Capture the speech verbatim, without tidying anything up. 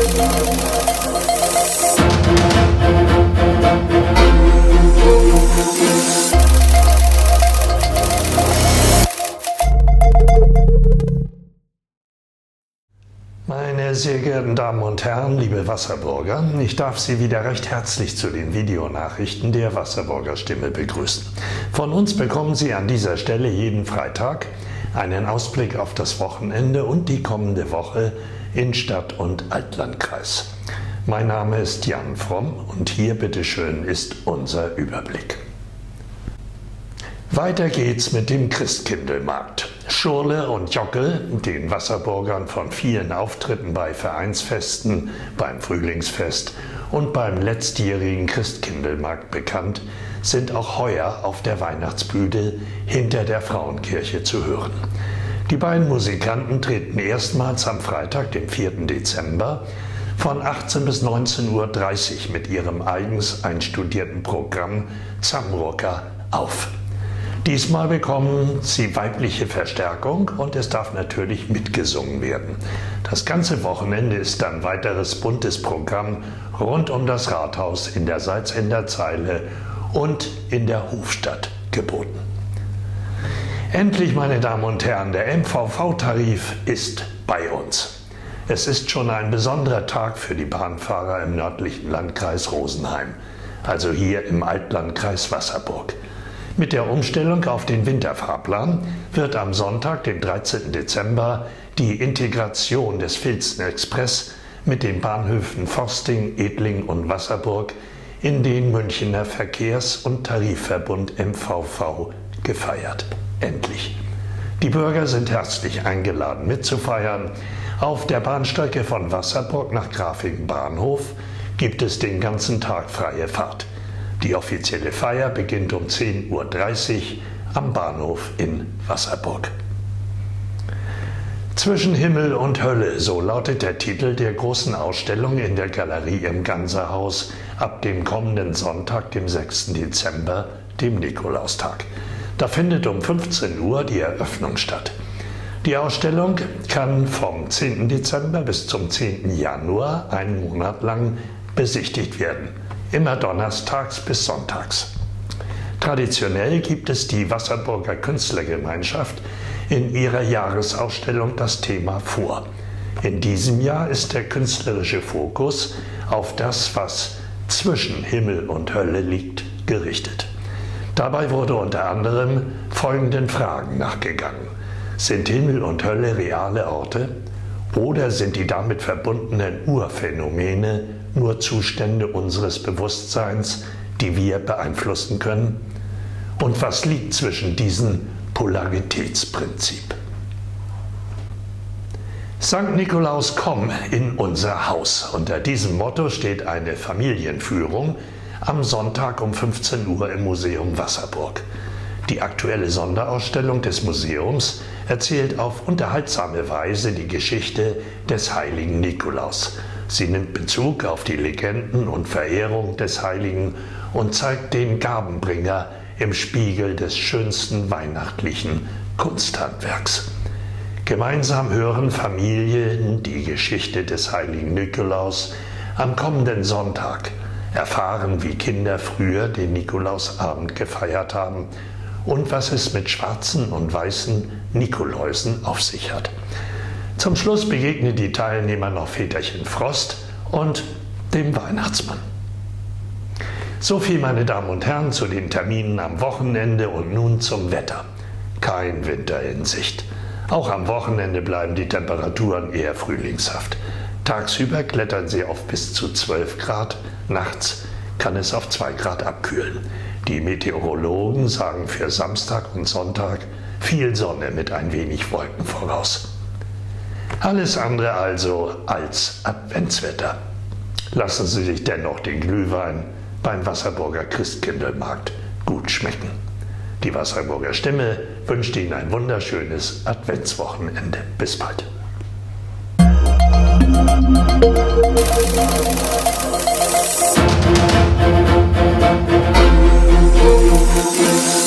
Meine sehr geehrten Damen und Herren, liebe Wasserburger, ich darf Sie wieder recht herzlich zu den Videonachrichten der Wasserburger Stimme begrüßen. Von uns bekommen Sie an dieser Stelle jeden Freitag einen Ausblick auf das Wochenende und die kommende Woche in Stadt- und Altlandkreis. Mein Name ist Jan Fromm und hier bitteschön ist unser Überblick. Weiter geht's mit dem Christkindlmarkt. Schurle und Jockel, den Wasserburgern von vielen Auftritten bei Vereinsfesten, beim Frühlingsfest und beim letztjährigen Christkindlmarkt bekannt, sind auch heuer auf der Weihnachtsbühne hinter der Frauenkirche zu hören. Die beiden Musikanten treten erstmals am Freitag, dem vierten Dezember, von achtzehn bis neunzehn Uhr dreißig mit ihrem eigens einstudierten Programm Zamrucker auf. Diesmal bekommen sie weibliche Verstärkung und es darf natürlich mitgesungen werden. Das ganze Wochenende ist dann weiteres buntes Programm rund um das Rathaus in der Salzender Zeile und in der Hofstadt geboten. Endlich, meine Damen und Herren, der M V V-Tarif ist bei uns. Es ist schon ein besonderer Tag für die Bahnfahrer im nördlichen Landkreis Rosenheim, also hier im Altlandkreis Wasserburg. Mit der Umstellung auf den Winterfahrplan wird am Sonntag, dem dreizehnten Dezember, die Integration des Filzen-Express mit den Bahnhöfen Forsting, Edling und Wasserburg in den Münchener Verkehrs- und Tarifverbund M V V gefeiert. Endlich. Die Bürger sind herzlich eingeladen mitzufeiern. Auf der Bahnstrecke von Wasserburg nach Grafingen Bahnhof gibt es den ganzen Tag freie Fahrt. Die offizielle Feier beginnt um zehn Uhr dreißig am Bahnhof in Wasserburg. Zwischen Himmel und Hölle, so lautet der Titel der großen Ausstellung in der Galerie im Ganserhaus ab dem kommenden Sonntag, dem sechsten Dezember, dem Nikolaustag. Da findet um fünfzehn Uhr die Eröffnung statt. Die Ausstellung kann vom zehnten Dezember bis zum zehnten Januar einen Monat lang besichtigt werden. Immer donnerstags bis sonntags. Traditionell gibt es die Wasserburger Künstlergemeinschaft in ihrer Jahresausstellung das Thema vor. In diesem Jahr ist der künstlerische Fokus auf das, was zwischen Himmel und Hölle liegt, gerichtet. Dabei wurde unter anderem folgenden Fragen nachgegangen. Sind Himmel und Hölle reale Orte? Oder sind die damit verbundenen Urphänomene nur Zustände unseres Bewusstseins, die wir beeinflussen können? Und was liegt zwischen diesem Polaritätsprinzip? Sankt Nikolaus, komm in unser Haus. Unter diesem Motto steht eine Familienführung am Sonntag um fünfzehn Uhr im Museum Wasserburg. Die aktuelle Sonderausstellung des Museums erzählt auf unterhaltsame Weise die Geschichte des heiligen Nikolaus. Sie nimmt Bezug auf die Legenden und Verehrung des Heiligen und zeigt den Gabenbringer im Spiegel des schönsten weihnachtlichen Kunsthandwerks. Gemeinsam hören Familien die Geschichte des heiligen Nikolaus am kommenden Sonntag, erfahren, wie Kinder früher den Nikolausabend gefeiert haben und was es mit schwarzen und weißen Nikoläusen auf sich hat. Zum Schluss begegnen die Teilnehmer noch Väterchen Frost und dem Weihnachtsmann. So viel, meine Damen und Herren, zu den Terminen am Wochenende und nun zum Wetter. Kein Winter in Sicht. Auch am Wochenende bleiben die Temperaturen eher frühlingshaft. Tagsüber klettern sie auf bis zu zwölf Grad, nachts kann es auf zwei Grad abkühlen. Die Meteorologen sagen für Samstag und Sonntag viel Sonne mit ein wenig Wolken voraus. Alles andere also als Adventswetter. Lassen Sie sich dennoch den Glühwein beim Wasserburger Christkindlmarkt gut schmecken. Die Wasserburger Stimme wünscht Ihnen ein wunderschönes Adventswochenende. Bis bald. Thank you.